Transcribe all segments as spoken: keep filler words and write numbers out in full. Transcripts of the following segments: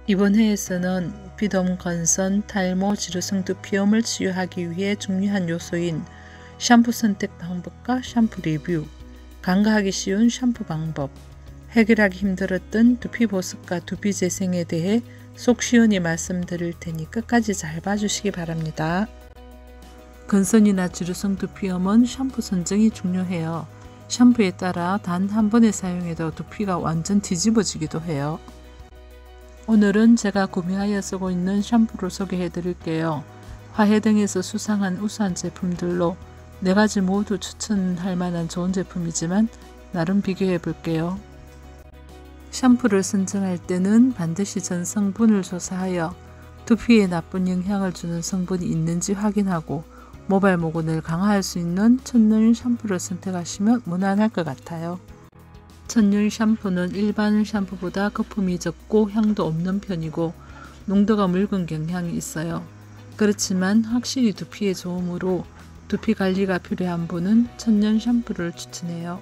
이번 회에서는 비듬, 건선, 탈모, 지루성 두피염을 치유하기 위해 중요한 요소인 샴푸 선택 방법과 샴푸 리뷰, 간과하기 쉬운 샴푸 방법, 해결하기 힘들었던 두피 보습과 두피 재생에 대해 속 시원히 말씀드릴 테니 끝까지 잘 봐주시기 바랍니다. 건선이나 지루성 두피염은 샴푸 선정이 중요해요. 샴푸에 따라 단 한 번에 사용해도 두피가 완전 뒤집어지기도 해요. 오늘은 제가 구매하여 쓰고 있는 샴푸를 소개해 드릴게요. 화해 등에서 수상한 우수한 제품들로 네 가지 모두 추천할 만한 좋은 제품이지만 나름 비교해 볼게요. 샴푸를 선정할 때는 반드시 전 성분을 조사하여 두피에 나쁜 영향을 주는 성분이 있는지 확인하고 모발 모근을 강화할 수 있는 천연 샴푸를 선택하시면 무난할 것 같아요. 천연 샴푸는 일반 샴푸보다 거품이 적고 향도 없는 편이고 농도가 묽은 경향이 있어요. 그렇지만 확실히 두피에 좋으므로 두피 관리가 필요한 분은 천연 샴푸를 추천해요.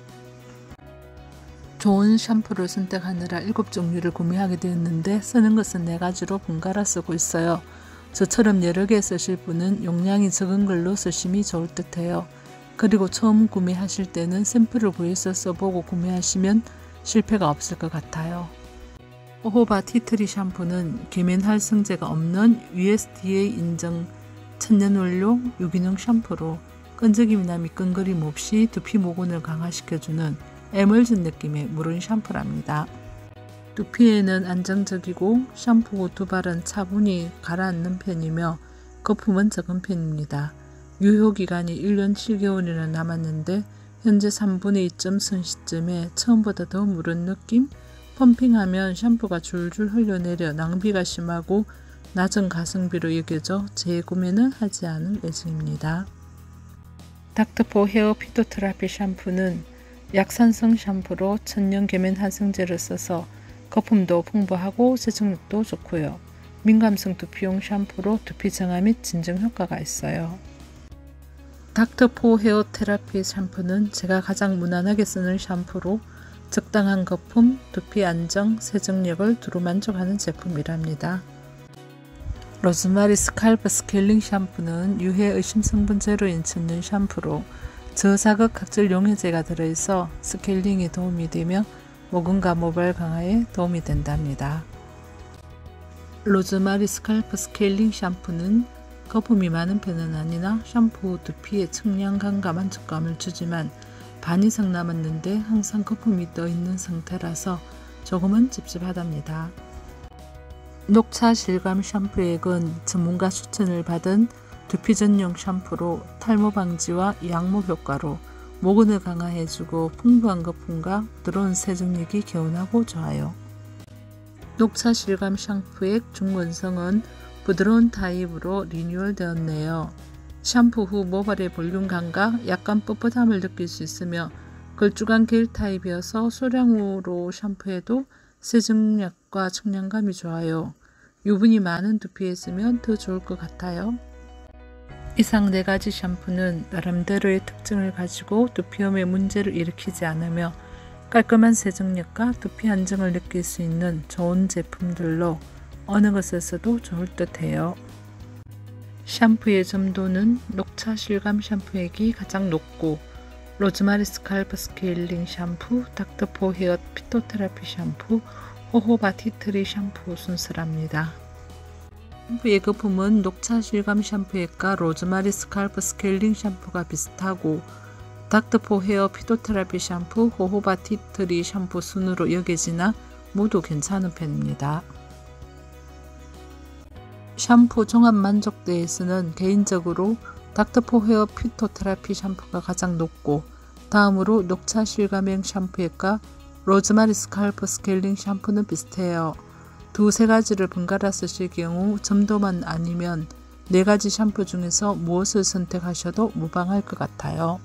좋은 샴푸를 선택하느라 일곱 종류를 구매하게 되었는데 쓰는 것은 네 가지로 번갈아 쓰고 있어요. 저처럼 여러 개 쓰실 분은 용량이 적은 걸로 쓰심이 좋을 듯 해요. 그리고 처음 구매하실 때는 샘플을 구해서 써보고 구매하시면 실패가 없을 것 같아요. 호호바 티트리 샴푸는 계면활성제가 없는 유에스디에이 인정 천연원료 유기농 샴푸로 끈적임이나 미끈거림 없이 두피 모근을 강화시켜주는 에멀전 느낌의 무른 샴푸랍니다. 두피에는 안정적이고 샴푸 후 두 발은 차분히 가라앉는 편이며 거품은 적은 편입니다. 유효기간이 일 년 칠 개월이나 남았는데 현재 삼분의 이쯤 쓴 시점에 처음보다 더 무른 느낌? 펌핑하면 샴푸가 줄줄 흘러내려 낭비가 심하고 낮은 가성비로 여겨져 재구매는 하지 않을 예정입니다. 닥터포 헤어 피토테라피 샴푸는 약산성 샴푸로 천연 계면활성제를 써서 거품도 풍부하고 세정력도 좋고요. 민감성 두피용 샴푸로 두피 정화 및 진정 효과가 있어요. 닥터포 헤어 테라피 샴푸는 제가 가장 무난하게 쓰는 샴푸로 적당한 거품, 두피 안정, 세정력을 두루 만족하는 제품이랍니다. 로즈마리 스칼프 스케일링 샴푸는 유해 의심 성분 제로인 천연 샴푸로 저자극 각질 용해제가 들어있어 스케일링에 도움이 되며 모근과 모발 강화에 도움이 된답니다. 로즈마리 스칼프 스케일링 샴푸는 거품이 많은 편은 아니나 샴푸 후 두피에 청량감과 만족감을 주지만 반 이상 남았는데 항상 거품이 떠있는 상태라서 조금은 찝찝하답니다. 녹차 실감 샴푸액은 전문가 추천을 받은 두피 전용 샴푸로 탈모 방지와 양모 효과로 모근을 강화해주고 풍부한 거품과 부드러운 세정력이 개운하고 좋아요. 녹차 실감 샴푸액 중원성은 부드러운 타입으로 리뉴얼 되었네요. 샴푸 후 모발의 볼륨감과 약간 뻣뻣함을 느낄 수 있으며 걸쭉한 겔 타입이어서 소량으로 샴푸해도 세정력과 청량감이 좋아요. 유분이 많은 두피에 쓰면 더 좋을 것 같아요. 이상 네 가지 샴푸는 나름대로의 특징을 가지고 두피염에 문제를 일으키지 않으며 깔끔한 세정력과 두피 안정을 느낄 수 있는 좋은 제품들로 어느 것을 써도 좋을 듯 해요. 샴푸의 점도는 녹차 실감 샴푸액이 가장 높고 로즈마리 스칼프 스케일링 샴푸, 닥터포 헤어 피토테라피 샴푸, 호호바 티트리 샴푸 순서랍니다. 샴푸의 거품은 녹차 실감 샴푸액과 로즈마리 스칼프 스케일링 샴푸가 비슷하고 닥터포 헤어 피토테라피 샴푸, 호호바 티트리 샴푸 순으로 여겨지나 모두 괜찮은 편입니다. 샴푸 종합 만족도에서는 개인적으로 닥터포 헤어 피토테라피 샴푸가 가장 높고 다음으로 녹차 실감형 샴푸액과 로즈마리 스칼프 스케일링 샴푸는 비슷해요. 두세 가지를 번갈아 쓰실 경우 점도만 아니면 네 가지 샴푸 중에서 무엇을 선택하셔도 무방할 것 같아요.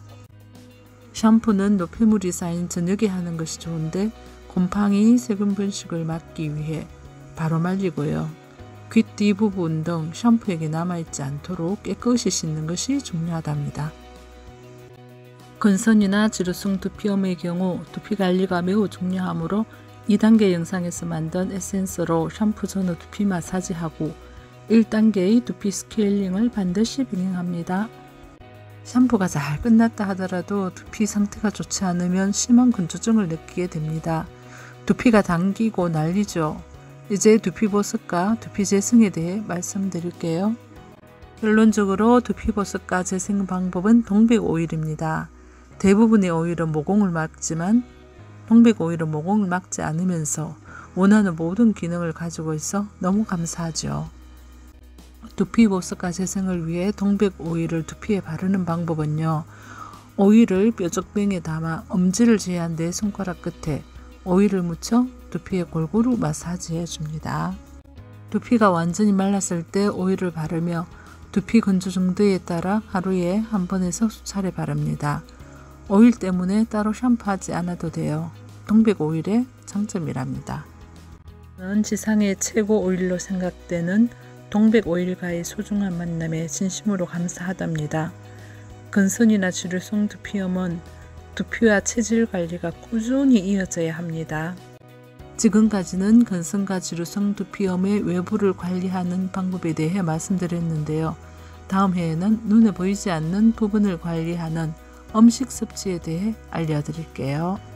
샴푸는 노폐물이 쌓인 저녁에 하는 것이 좋은데 곰팡이 세균 번식을 막기 위해 바로 말리고요. 귀 뒷부분 등 샴푸액이 남아있지 않도록 깨끗이 씻는 것이 중요하답니다. 건선이나 지루성 두피염의 경우 두피 관리가 매우 중요하므로 이 단계 영상에서 만든 에센스로 샴푸 전후 두피 마사지하고 일 단계의 두피 스케일링을 반드시 병행합니다. 샴푸가 잘 끝났다 하더라도 두피 상태가 좋지 않으면 심한 건조증을 느끼게 됩니다. 두피가 당기고 난리죠. 이제 두피 보습과 두피 재생에 대해 말씀드릴게요. 결론적으로 두피 보습과 재생 방법은 동백 오일입니다. 대부분의 오일은 모공을 막지만 동백 오일은 모공을 막지 않으면서 원하는 모든 기능을 가지고 있어 너무 감사하죠. 두피 보습과 재생을 위해 동백 오일을 두피에 바르는 방법은요. 오일을 뾰족병에 담아 엄지를 제한 네 손가락 끝에 오일을 묻혀 두피에 골고루 마사지해 줍니다. 두피가 완전히 말랐을 때 오일을 바르며 두피 건조 정도에 따라 하루에 한 번에서 수차례 바릅니다. 오일 때문에 따로 샴푸하지 않아도 돼요. 동백 오일의 장점이랍니다. 저는 지상의 최고 오일로 생각되는 동백 오일과의 소중한 만남에 진심으로 감사하답니다. 근선이나 지루성 두피염은 두피와 체질 관리가 꾸준히 이어져야 합니다. 지금까지는 근성과 지루성 두피염의 외부를 관리하는 방법에 대해 말씀드렸는데요. 다음 회에는 눈에 보이지 않는 부분을 관리하는 음식 섭취에 대해 알려드릴게요.